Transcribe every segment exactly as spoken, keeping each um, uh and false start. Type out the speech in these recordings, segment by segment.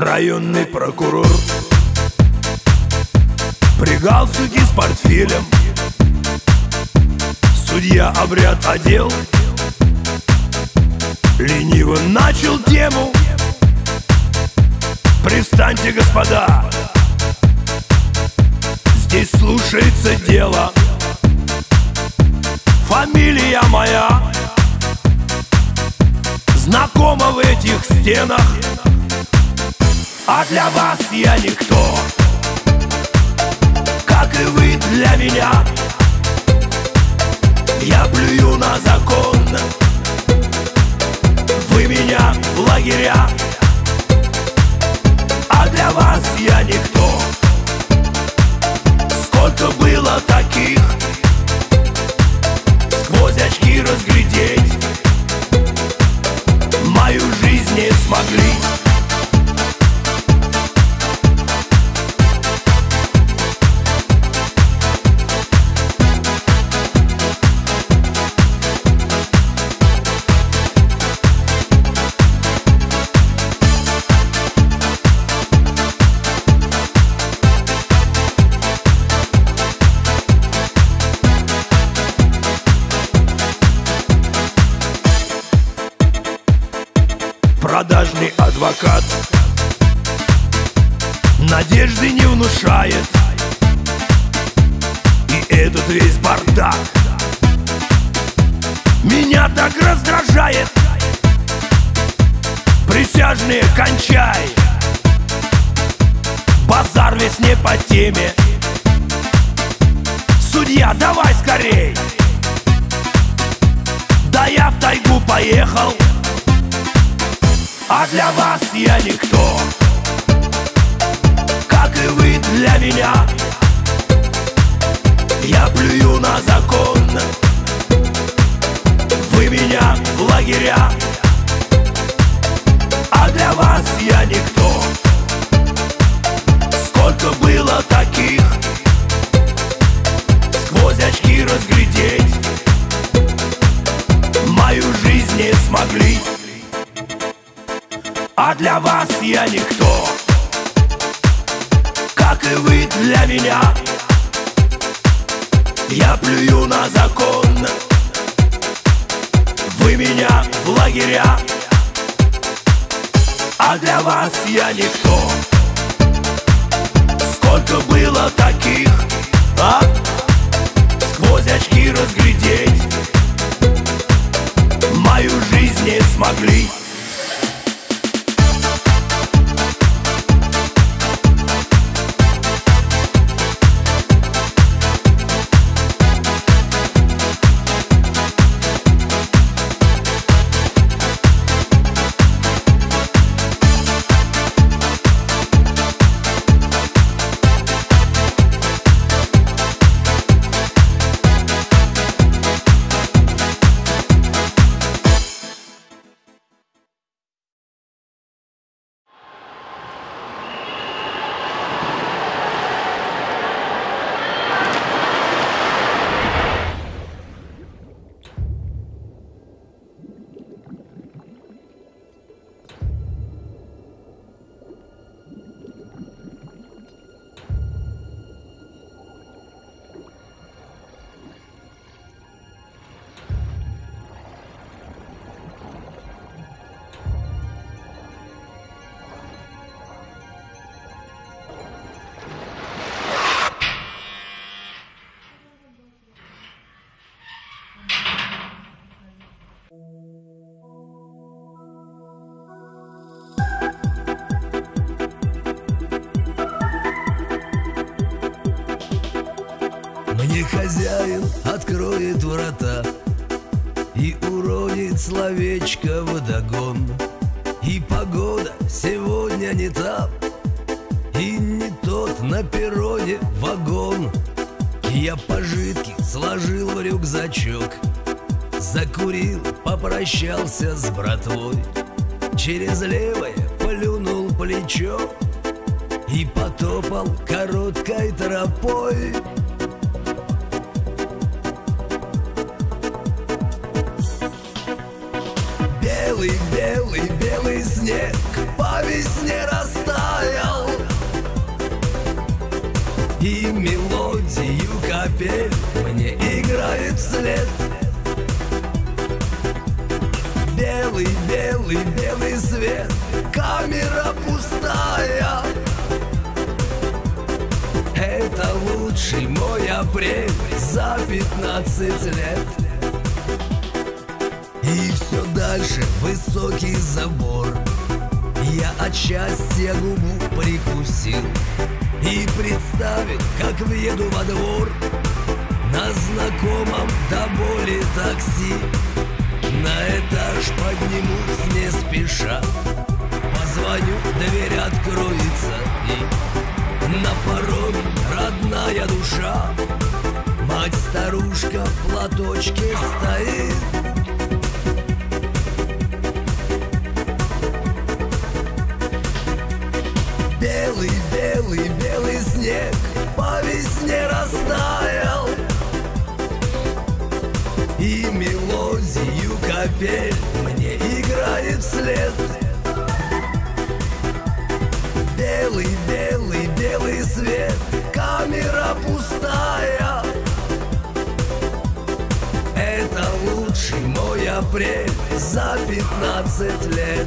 Районный прокурор при галстуке с портфелем. Судья обряд одел, лениво начал тему. Пристаньте, господа, здесь слушается дело. Фамилия моя знакома в этих стенах, а для вас я никто, как и вы для меня. Я плюю на закон, вы меня в лагеря, а для вас я никто. Сколько было таких, сквозь очки разглядеть мою жизнь не смогли. Продажный адвокат надежды не внушает, и этот весь бардак меня так раздражает. Присяжные, кончай, базар весь не по теме. Судья, давай скорей, да я в тайгу поехал, а для вас я никто, как и вы для меня. Я плюю на закон, вы меня в лагеря, а для вас я никто. Сколько было таких, сквозь очки разглядеть мою жизнь не смогли. А для вас я никто, как и вы для меня. Я плюю на закон, вы меня в лагеря, а для вас я никто. Сколько было таких, а? Сквозь очки разглядеть мою жизнь не смогли. Мне хозяин откроет врата и уронит словечко вдогон. И погода сегодня не та, и не тот на перроне вагон. Я пожитки сложил в рюкзачок, закурил, попрощался с братвой, через левое плюнул плечо и потопал короткой тропой. Белый, белый, белый снег по весне растаял, вслед. Белый, белый, белый свет, камера пустая. Это лучший мой апрель за пятнадцать лет. И все дальше высокий забор. Я от счастья губу прикусил и представил, как въеду во двор на знакомом до боли такси. На этаж поднимусь не спеша, позвоню, дверь откроется, и на пороге родная душа. Мать-старушка в платочке стоит. Белый, белый, белый снег по весне растаял, и мелодию капель мне играет вслед. Белый, белый, белый свет, камера пустая. Это лучший мой апрель за пятнадцать лет.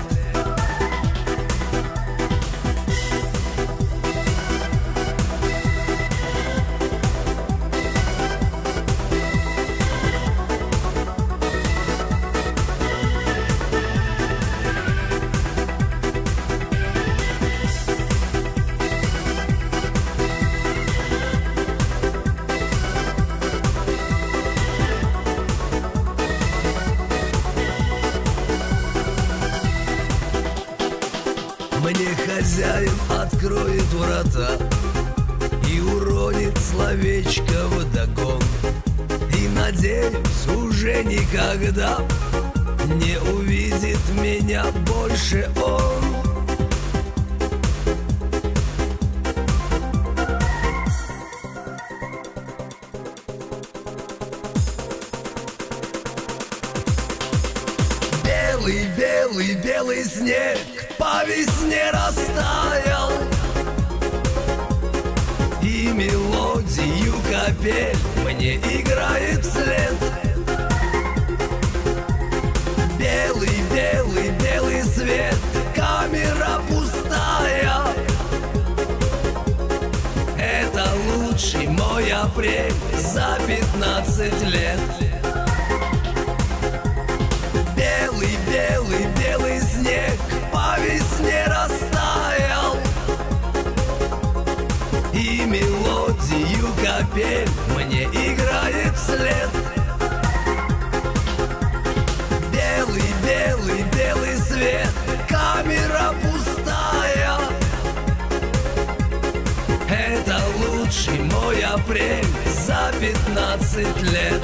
Мне хозяин откроет врата и уронит словечко вдогон. И надеюсь, уже никогда не увидит меня больше он. Белый, белый, белый снег по весне растаял, и мелодию капель мне играет вслед. Белый, белый, белый свет, камера пустая. Это лучший мой апрель за пятнадцать лет. Белый, белый, белый снег по весне растаял, и мелодию капель мне играет вслед. Белый, белый, белый свет, камера пустая. Это лучший мой апрель за пятнадцать лет.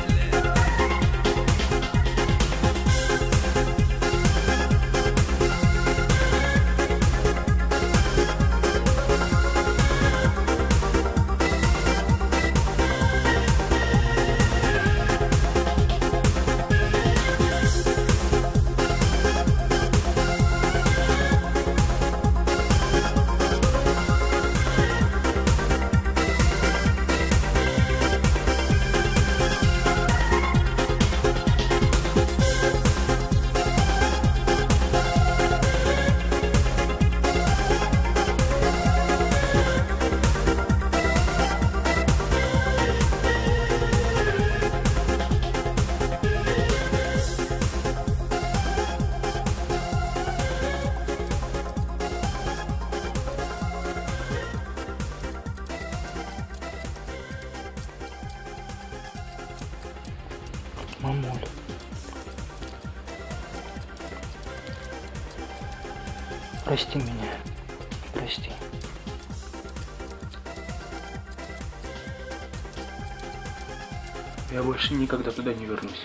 Мамуль. Прости меня. Прости. Я больше никогда туда не вернусь.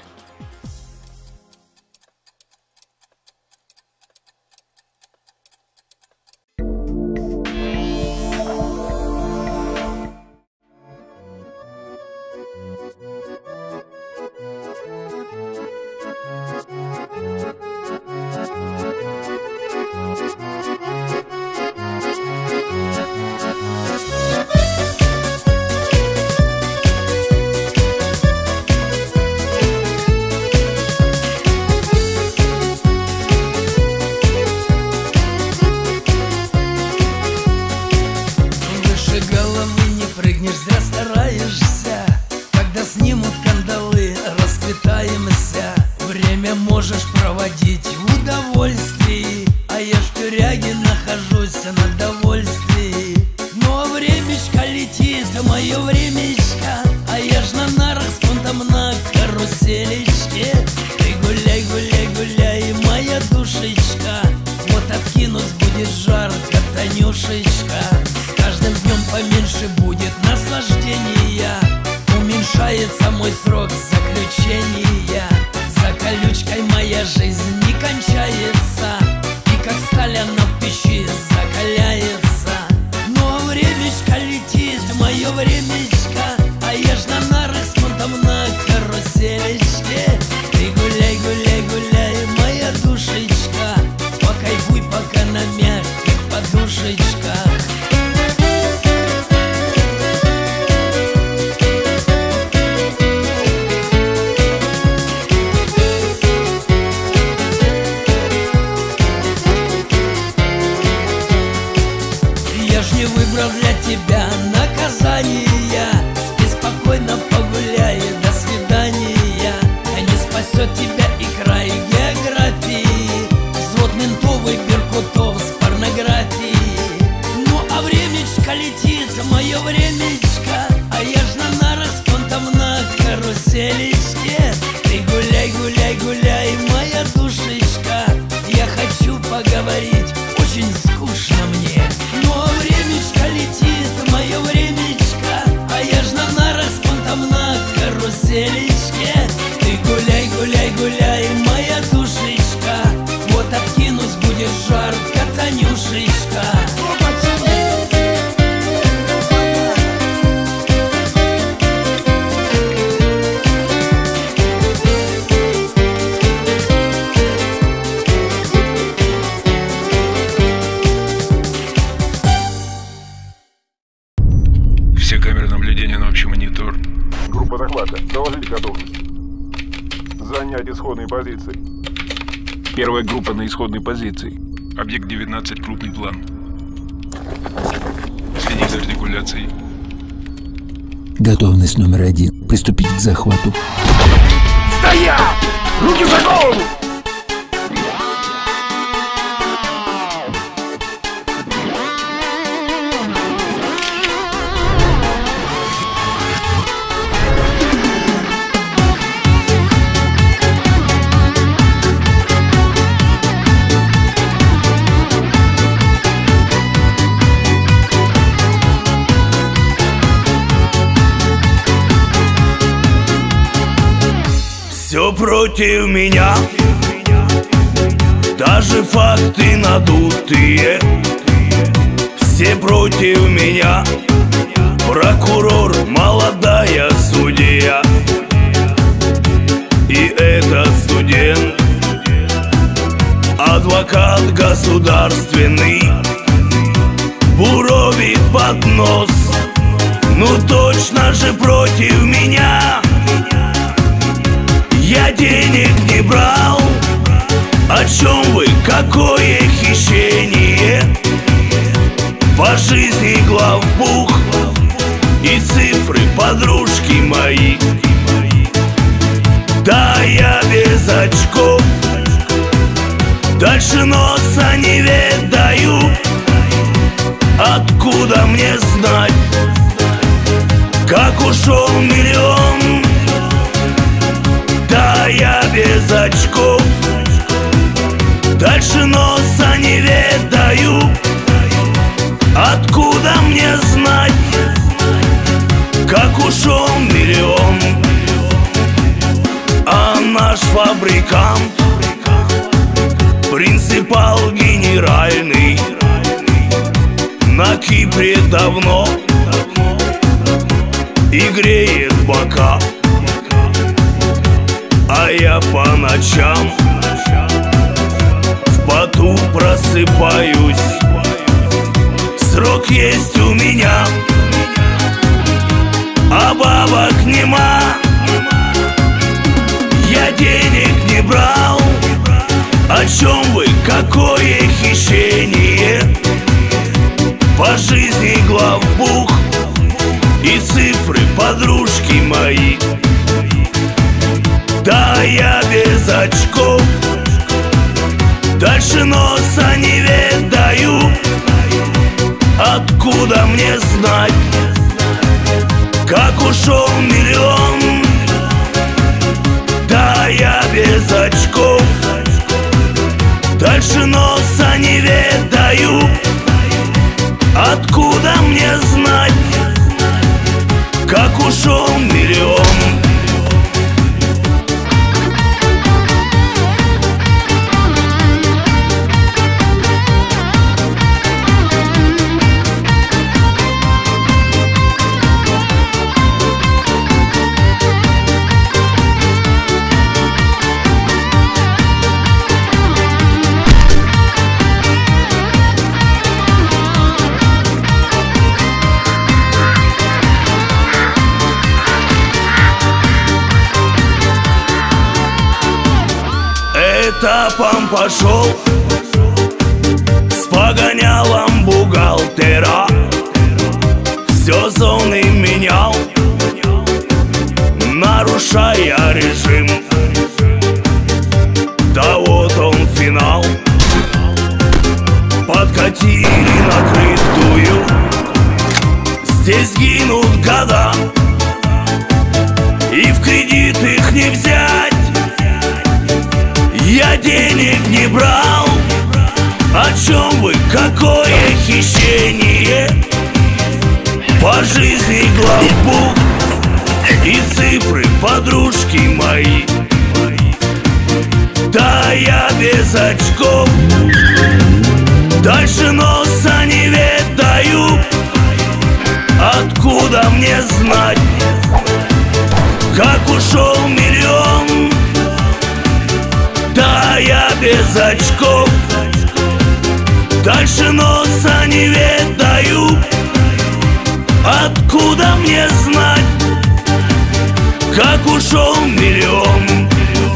можешь проводить в удовольствии, а я в тюряге нахожусь на довольствии. Но времечко летит, мое времечко, а я ж на нарах с понтом на каруселечке. Ты гуляй, гуляй, гуляй, моя душечка, вот откинусь будет жарко, Танюшечка. С каждым днем поменьше будет наслаждения, уменьшается мой срок заключения. За колючкой моя жизнь не кончается, и как сталь она в печи закаляется. Но времечко летит, мое времечко, а я ж на нарах с понтом на каруселечке. Ты гуляй, гуляй, гуляй, моя душечка, покайфуй пока на мягких подушечках. Я ж не выбрал для тебя наказания, спи спокойно, погуляй, до свидания. А не спасет тебя и край географии, взвод ментовый беркутов с порнографией. Ну а времечко летит, мое времечко, а я ж на нарах с понтом на каруселечке. Ты гуляй, гуляй, гуляй, моя душечка, я хочу поговорить, очень скучно мне. Но времечко летит, мое времечко, а я ж на нарах с понтом на каруселечке. Ты гуляй, гуляй, гуляй, моя душечка, вот откинусь будет жарко, Танюшечка. Все камеры наблюдения на общий монитор. Группа захвата. Доложить готовность. Занять исходные позиции. Первая группа на исходной позиции. Объект девятнадцать, крупный план. Следить за артикуляцией. Готовность номер один. Приступить к захвату. Стоять! Руки за голову! Все против меня, даже факты надутые. Все против меня, прокурор, молодая судья. И этот студент, адвокат государственный, буровит под нос. Ну точно же против меня. Я денег не брал, о чем вы, какое хищение? По жизни главбух и цифры подружки мои. Да, я без очков, дальше носа не ведаю. Откуда мне знать, как ушел миллион? Да, я без очков, дальше носа не ведаю. Откуда мне знать, как ушел миллион? А наш фабрикант, принципал генеральный, на Кипре давно и греет бока. А я по ночам в поту просыпаюсь. Срок есть у меня, а бабок нема. Я денег не брал, о чем вы, какое хищение? По жизни главбух и цифры подружки мои. Да, я без очков, дальше носа не ведаю. Откуда мне знать, как ушел миллион? Да, я без очков, дальше носа не ведаю. Откуда мне знать, как ушел миллион? Этапом пошел с погонялом бухгалтера, все зоны менял, нарушая режим. Да вот он финал, подкатили накрытую. Здесь гинут года, и в кредит их не взять. Я денег не брал, о чем вы, какое хищение? По жизни главбух и цифры подружки мои. Да, я без очков, дальше носа не ведаю. Откуда мне знать, как ушел миллион? Да, я без очков, дальше носа не ведаю. Откуда мне знать, как ушел миллион?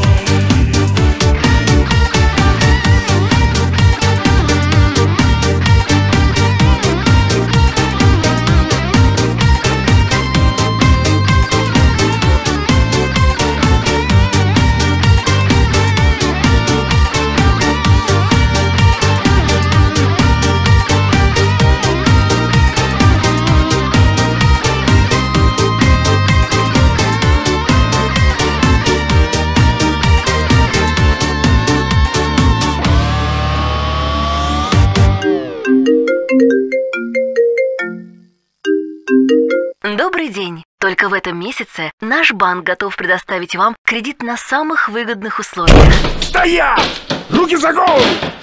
Добрый день! Только в этом месяце наш банк готов предоставить вам кредит на самых выгодных условиях. Стоять! Руки за голову!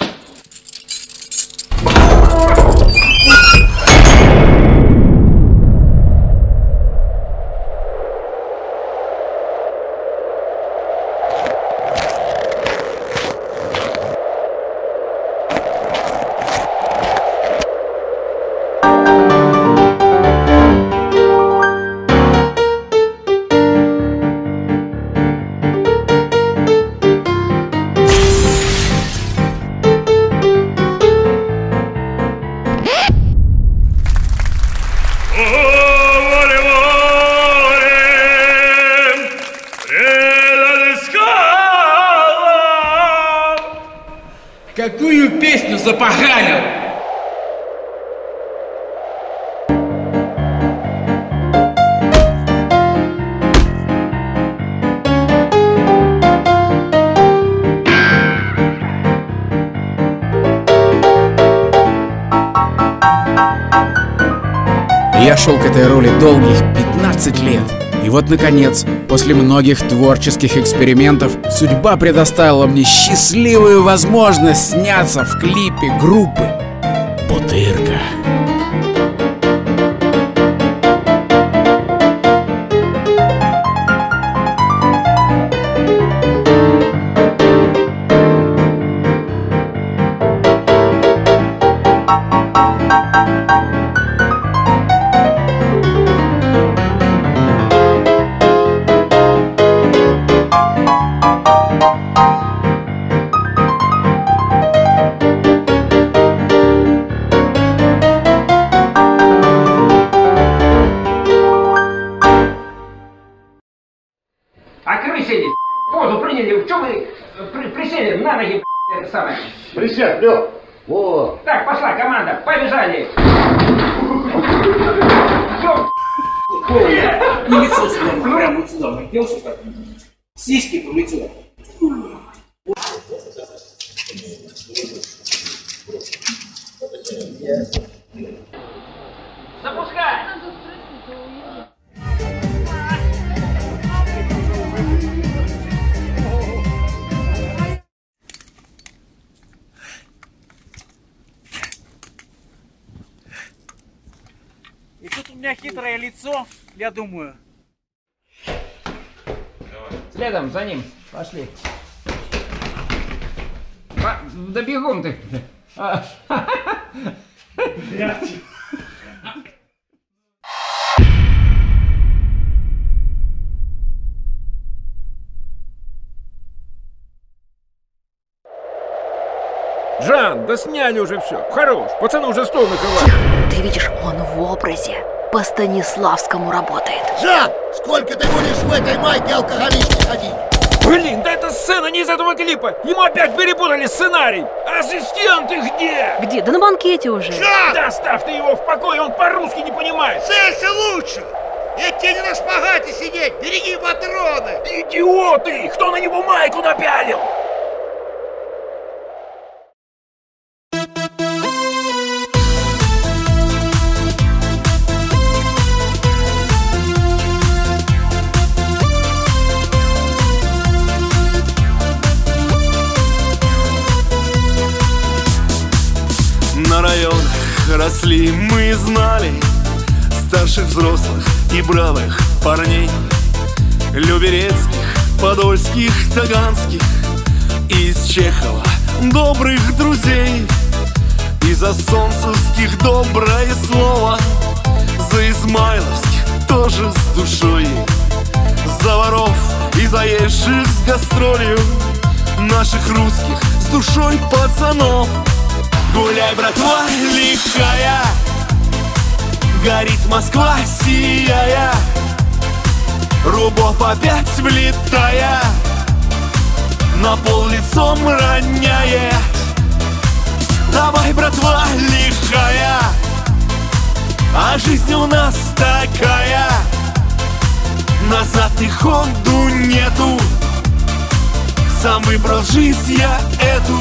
Какую песню запоганил? Я шел к этой роли долгих пятнадцать лет. И вот, наконец, после многих творческих экспериментов, судьба предоставила мне счастливую возможность сняться в клипе группы «Бутырка». Че мы при, присели на ноги, это самое? Присядь, Лёх. Во. Так, пошла команда, побежали. Не лицо сюда, прямо вот сюда, делаешь так. Сиськи по лицу. Запускай! И тут у меня хитрое лицо, я думаю. Следом за ним, пошли. По... Да бегом ты. Жан, да сняли уже все. Хорош, пацаны уже стол накрывают. Ты видишь, он в образе. По Станиславскому работает. Жан, сколько ты будешь в этой майке алкоголичке ходить? Блин, да это сцена не из этого клипа. Ему опять перепутали сценарий. Ассистенты где? Где? Да на банкете уже. Жан! Да оставь ты его в покое, он по-русски не понимает. Целься лучше! Ведь тебе не на шпагате сидеть, береги патроны! Идиоты! Кто на него майку напялил? На районах росли мы и знали старших взрослых и бравых парней, люберецких, подольских, таганских, из Чехова добрых друзей, из-за солнцевских доброе слово, за измайловских тоже с душой, за воров и заезжих с гастролью, наших русских с душой пацанов. Гуляй, братва, лихая, горит Москва, сияя, Рубов опять влетая, на пол лицом роняет. Давай, братва, лихая, а жизнь у нас такая, назад и ходу нету, сам выбрал жизнь я эту.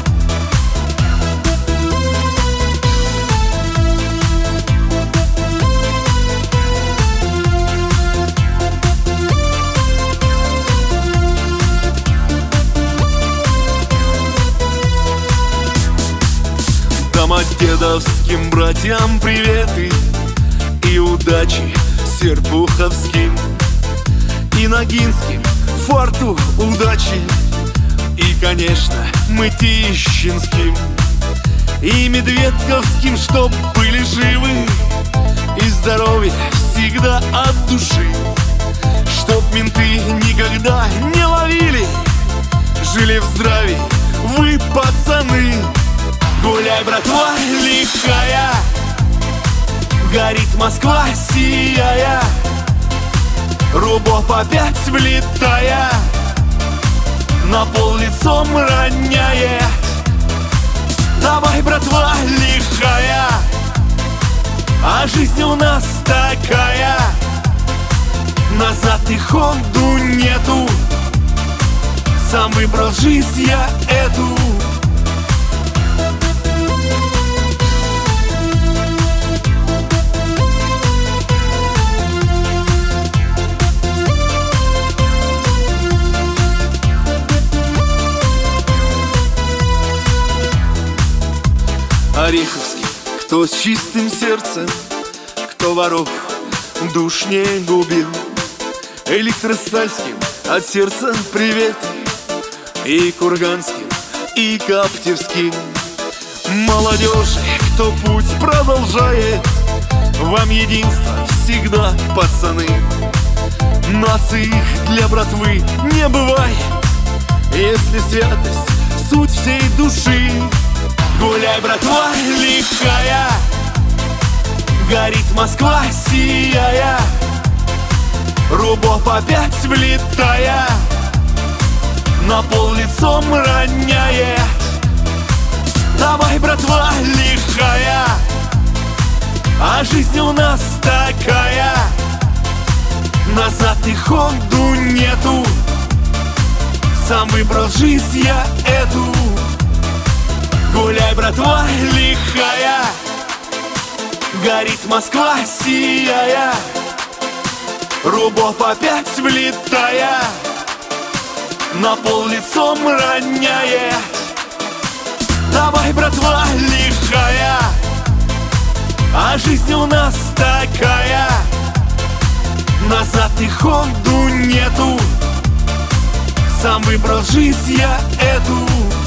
Домодедовским братьям приветы и удачи серпуховским и ногинским форту удачи и, конечно, мытищинским и медведковским, чтоб были живы и здоровья всегда от души, чтоб менты никогда не ловили, жили в здравии вы, пацаны. Гуляй, братва, лихая, горит Москва, сияя, Рубов опять влетая, на пол лицом роняет. Давай, братва, лихая, а жизнь у нас такая, назад и ходу нету, сам выбрал жизнь я эту. Ореховский, кто с чистым сердцем, кто воров душ не губил, Электростальским от сердца привет, и Курганским, и Коптевским. Молодежи, кто путь продолжает, вам единство всегда, пацаны. Нации для братвы не бывает, если святость суть всей души. Гуляй, братва, лихая, горит Москва, сияя, Рубов опять влетая, на пол лицом роняет. Давай, братва, лихая, а жизнь у нас такая. Назад и ходу нету, сам выбрал жизнь я эту. Гуляй, братва, лихая, горит Москва, сияя, Рубов опять влетая, на пол лицом роняет. Давай, братва, лихая, а жизнь у нас такая. Назад и ходу нету, сам выбрал жизнь я эту.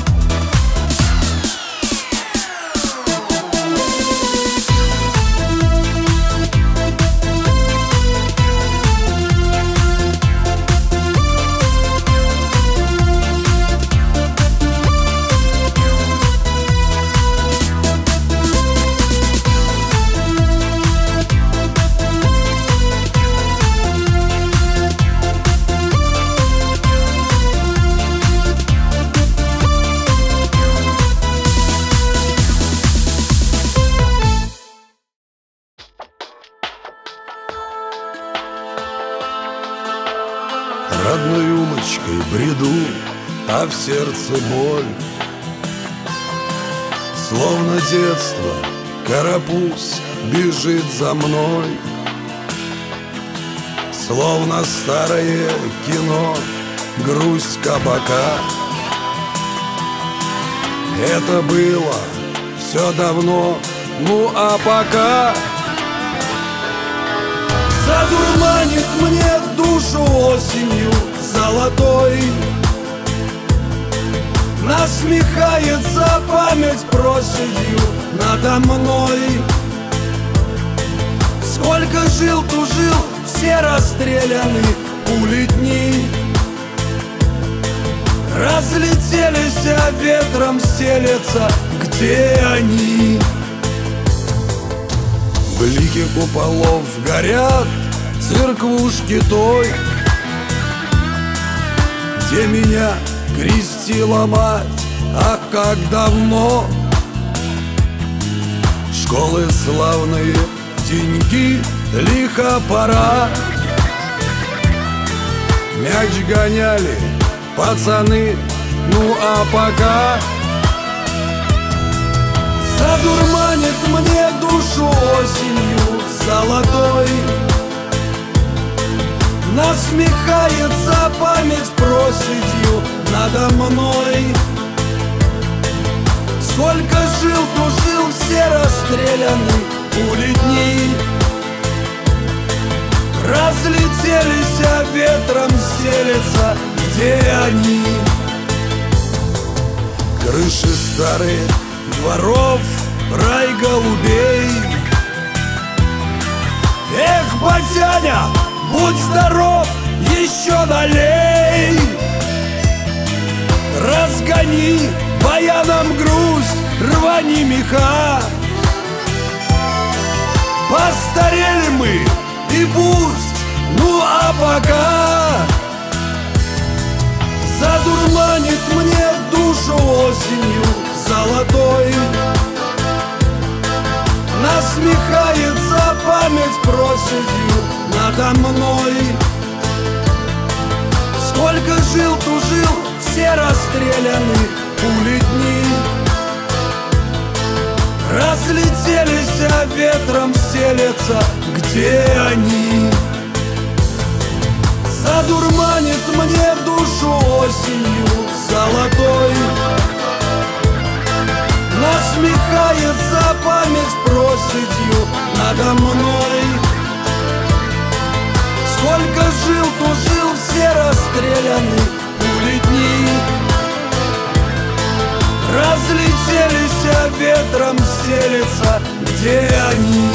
Родной умочкой бреду, а в сердце боль. Словно детство, карапуз бежит за мной. Словно старое кино, грусть кабака. Это было все давно, ну а пока задурманит мне душу осенью золотой, насмехается память проседью надо мной. Сколько жил, тужил, все расстреляны пули дни, разлетелись, а ветром стелется, где они? Блики куполов горят, церквушки той, где меня крестила мать, ах, как давно. Школы славные, деньги, лихо пора. Мяч гоняли пацаны, ну а пока задурманит мне душу осенью золотой, насмехается память проседью надо мной. Сколько жил, тужил, все расстреляны пули дни, разлетелись, а ветром стелется, где они? Крыши старые дворов, рай голубей. Эх, батяня, будь здоров, еще налей. Разгони баяном грусть, рвани меха. Постарели мы и пусть, ну а пока задурманит мне душу осенью золотой, насмехается память проседью надо мной. Сколько жил, тужил, все расстреляны пули дни, разлетелись, а ветром стелется, где они? Задурманит мне душу осенью золотой, насмехается память проседью надо мной. Сколько жил, тужил, все расстреляны пули дни, разлетелись, а ветром стелется, где они?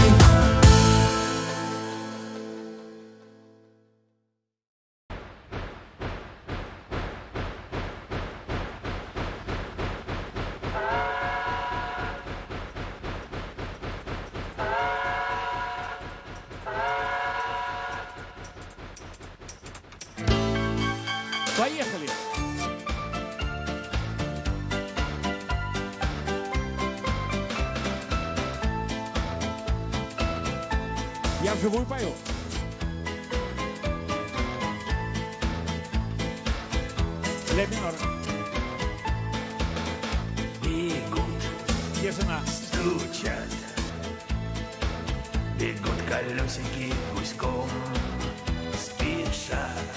Поехали! вживую пою. Ля минор. Бегут, где жена? Стучат, бегут колесики гуськом, спешат,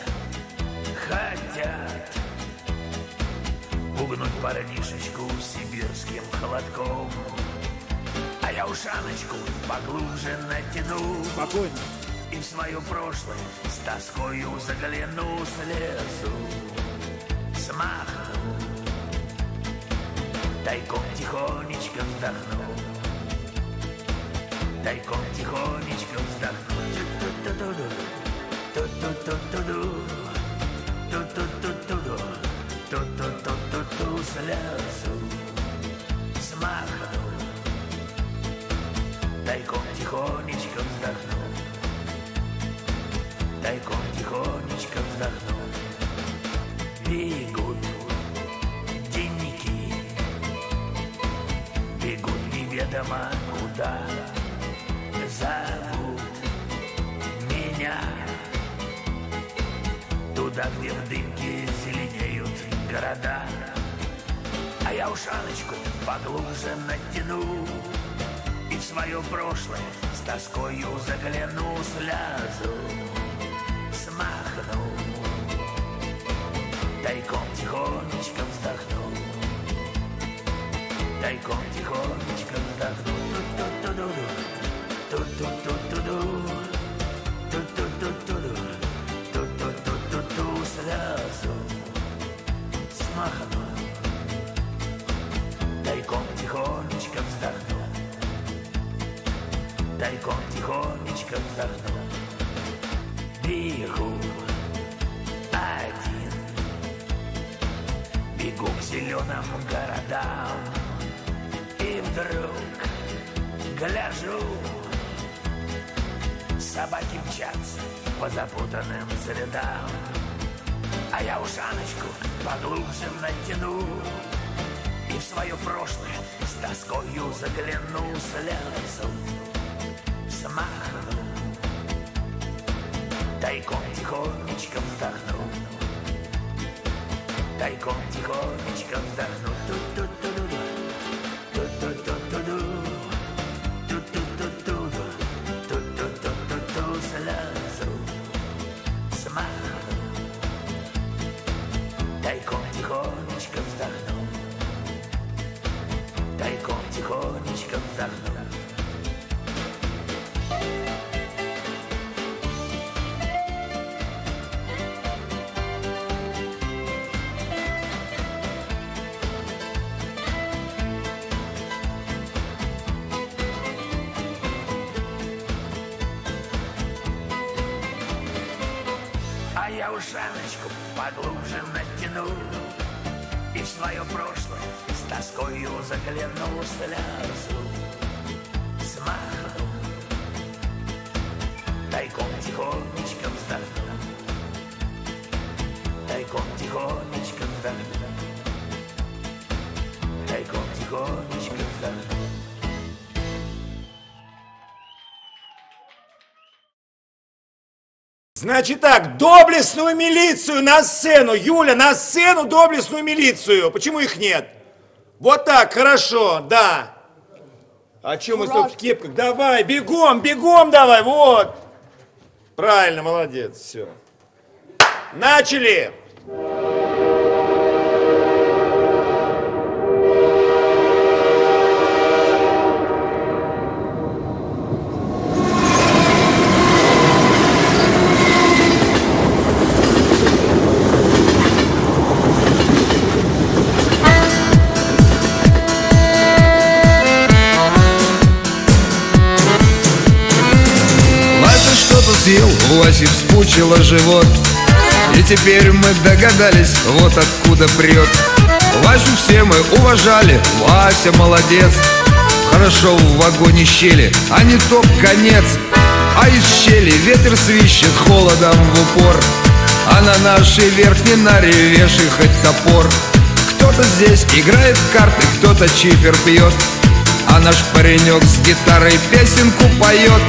хотят пугнуть парнишечку сибирским холодком. А я ушаночку поглубже натяну. Спокойно. И в свое прошлое с тоскою загляну, слезу, смахну, тайком тихонечко вздохну, тайком тихонечко вздохну. Ту-ту-ту-ту-ду, ту-ту-ту-ту-ду, ту-ту-ту-ту-ту, слезу, смахну, тайком тихонечко вздохну, тайком тихонечко вздохну. Бегут денники, бегут неведомо куда, зовут меня туда, где в дымке зеленеют города. А я ушаночку поглубже натяну и в свое прошлое с тоскою загляну, слезу, смахну, тайком тихонечко вздохну, тайком тихонечко вздохну. Ту-ту-ту-ту-ду, ту-ту-ту-ту-ду, ту-ту-ту-ту-ту, слезу, смахну, тайком тихонечко вздохну, тайком тихонечко вздохну. Бегу один, бегу к зеленым городам, и вдруг гляжу, собаки мчатся по запутанным следам. А я ушаночку поглубже натяну и в свое прошлое с тоскою загляну, слезу, смахну, тайком тихонечко вздохну, тайком тихонечко вздохну. Ту-ту-ту-ду, ту-ту-ту-ту-ду, ту-ту-ту-ту-ду, ту-ту-ту-ту-ту, слезу, смахну, тайком тихонечко вздохну, тайком тихонечко вздохну. А я ушаночку поглубже натяну и в свое прошлое с тоскою загляну, слезу, смахну, тайком тихонечко вздохну, тайком тихонечко вздохну, тайком тихонечко вздохну. Значит так, доблестную милицию на сцену. Юля, на сцену доблестную милицию. Почему их нет? Вот так, хорошо, да. А че мы столько в кепках? Давай, бегом, бегом давай, вот. Правильно, молодец, все. Начали. У Васи вспучило живот, и теперь мы догадались, вот откуда прет. Васю все мы уважали, Вася молодец. Хорошо в вагоне щели, а не топ конец. А из щели ветер свищет холодом в упор, а на нашей верхней наре вешай хоть топор. Кто-то здесь играет в карты, кто-то чифер пьет, а наш паренек с гитарой песенку поет.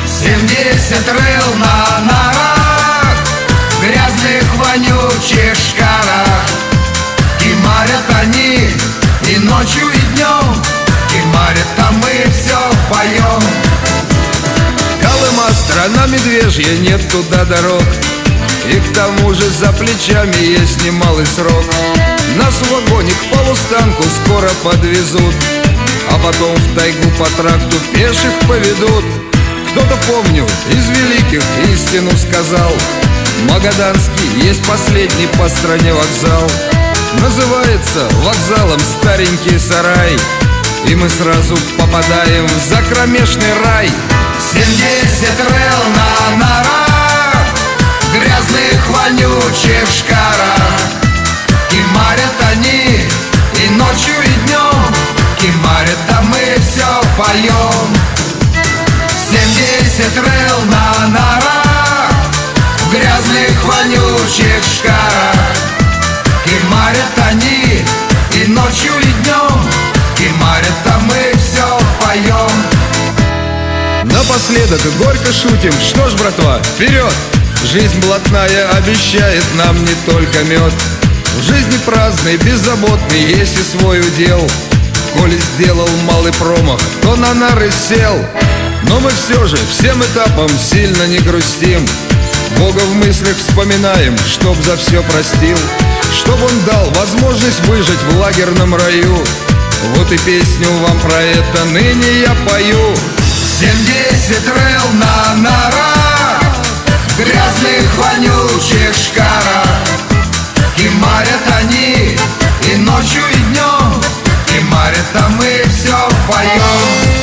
Семьдесят рыл на нарах, в грязных вонючих шкарах. Кимарят они и ночью, и днем, кимарят, а мы все поем. Колыма страна медвежья, нет туда дорог, и к тому же за плечами есть немалый срок. Нас в вагоне к полустанку скоро подвезут, а потом в тайгу по тракту пеших поведут. Кто-то, помню, из великих истину сказал: Магаданский есть последний по стране вокзал. Называется вокзалом старенький сарай, и мы сразу попадаем в закромешный рай. Семьдесят рыл на нарах, в грязных вонючих шкарах. Кимарят они и ночью, и днем, кимарят, а мы все поем. Семьдесят рыл на нарах, в грязных вонючих шкарах. Кимарят они и ночью, и днем, кимарят, а мы все поем. Напоследок горько шутим, что ж, братва, вперед! Жизнь блатная обещает нам не только мед. В жизни праздный, беззаботный есть и свой удел. Коли сделал малый промах, то на нары сел. Но мы все же всем этапом сильно не грустим. Бога в мыслях вспоминаем, чтоб за все простил, чтоб он дал возможность выжить в лагерном раю. Вот и песню вам про это ныне я пою. Семьдесят рыл на нарах, в грязных вонючих шкарах. Кимарят они и ночью, и днем, кимарят, а мы все поем.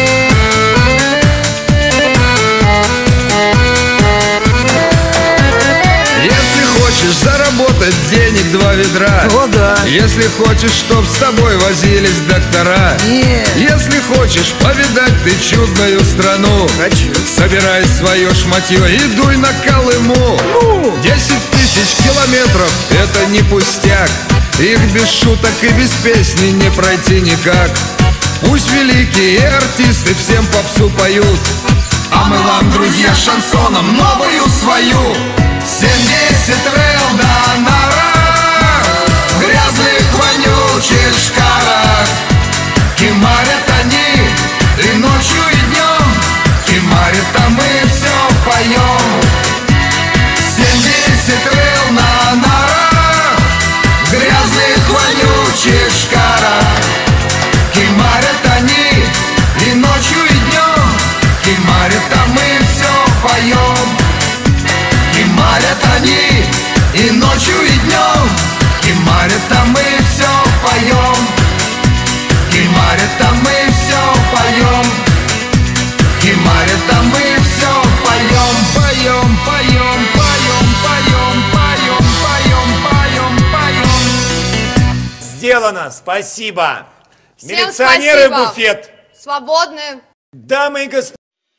Хочешь заработать денег два ведра? О, да. Если хочешь, чтоб с тобой возились доктора. Нет. Если хочешь повидать ты чудную страну, хочу. Собирай свое шматье и дуй на Колыму. ну. Десять тысяч километров — это не пустяк. Их без шуток и без песни не пройти никак. Пусть великие артисты всем попсу поют, а мы вам, друзья, шансоном новую свою. Семьдесят рыл на нарах, в грязных вонючих шкарах. Кимарят они и ночью, и днем, кимарят, а мы все поем. Семьдесят рыл на нарах, в грязных вонючих шкарах. Кимарят они и ночью, и днем, кимарят, а мы все поем. Кимарят они и ночью, и днем, кимарят, а мы все поем. Кимарят, а мы все поем. Кимарят, а мы все поем. Поем, поем, поем, поем, поем, поем, поем, поем. Сделано, спасибо. Всем Милиционеры спасибо. в буфет. Свободны. Дамы и господа.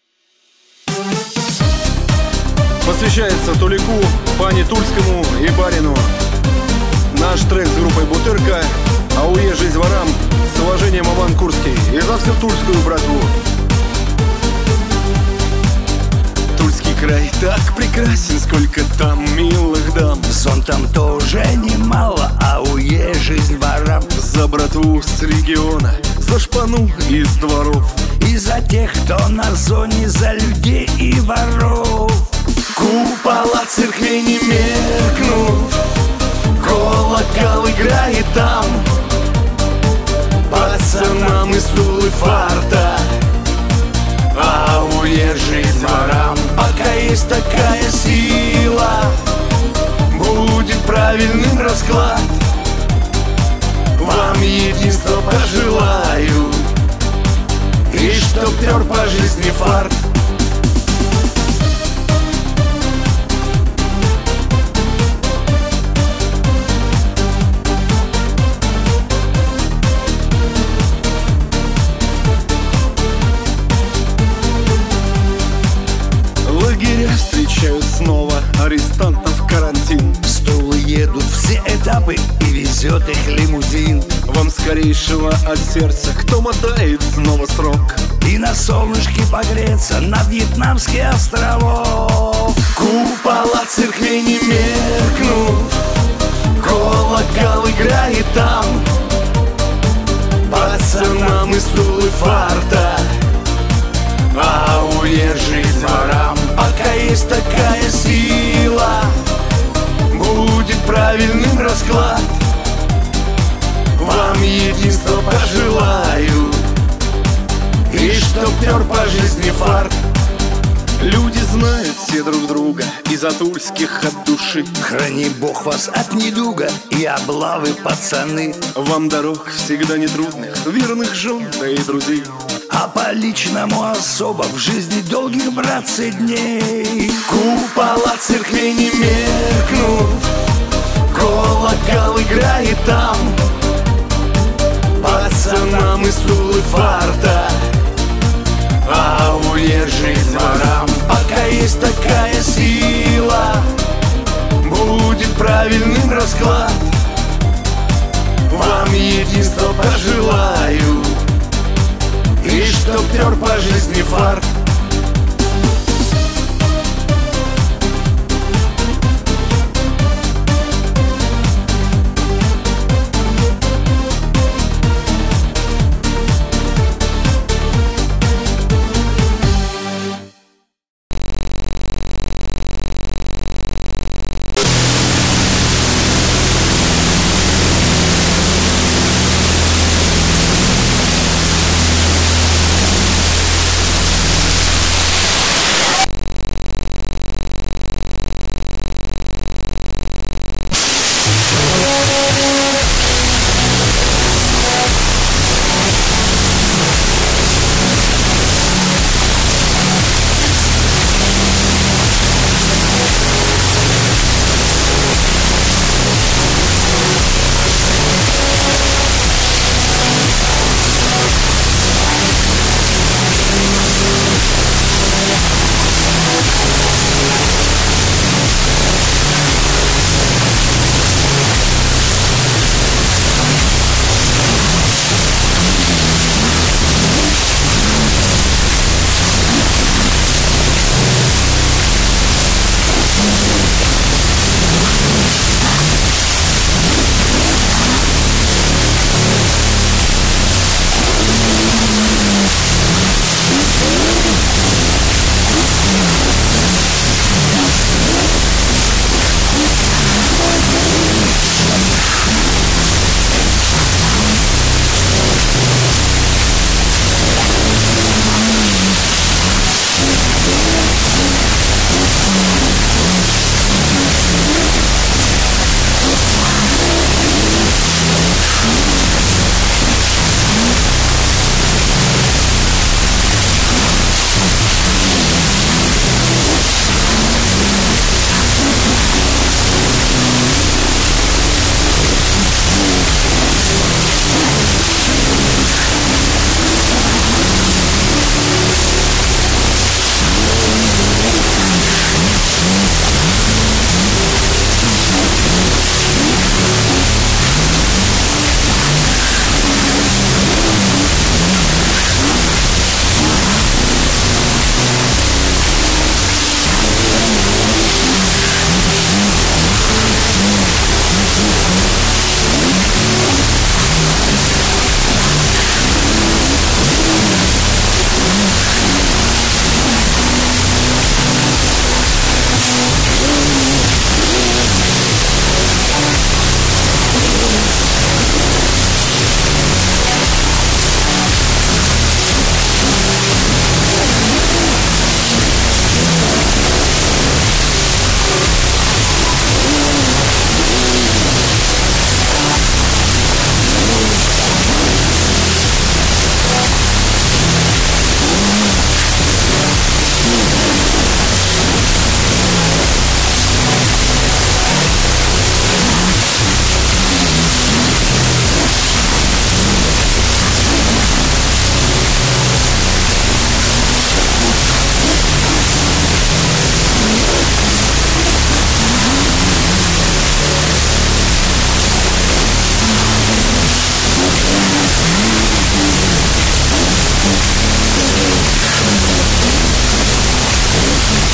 Посвящается Толику, пане Тульскому и барину. Наш трек с группой Бутырка, ауе жизнь ворам, с уважением Иван Курский и за всю тульскую братву. Тульский край так прекрасен, сколько там милых дам. Зон там тоже немало, ауе жизнь ворам. За братву с региона, за шпану из дворов. И за тех, кто на зоне, за людей и воров. Купола церквей не меркнут, колокол играет там. Пацанам из Тулы фарта, ауе жизнь ворам. Пока есть такая сила, будет правильным расклад. Вам единства пожелаю, и чтоб тер по жизни фарт. Встречают снова арестантов карантин. Стулы едут все этапы и везет везет их лимузин. Вам скорейшего от сердца, кто мотает снова срок. И на солнышке погреться на вьетнамские острова. Купола церквей не меркнут, колокол играет там. Пацанам из Тулы фарта, а уезжать дворам. Пока есть такая сила, будет правильным расклад. Вам единство пожелаю, и чтоб пёр по жизни фарт. Люди знают все друг друга из атульских от души. Храни Бог вас от недуга и облавы, пацаны. Вам дорог всегда нетрудных, верных жен, да и друзей. А по личному особо в жизни долгих, братцы, дней. Купола церквей не меркнут, колокол играет там. Пацанам из Тулы фарта, а уезжать дворам. Пока есть такая сила, будет правильным расклад. Вам единство пожелаю, и чтоб пёр по жизни фарт.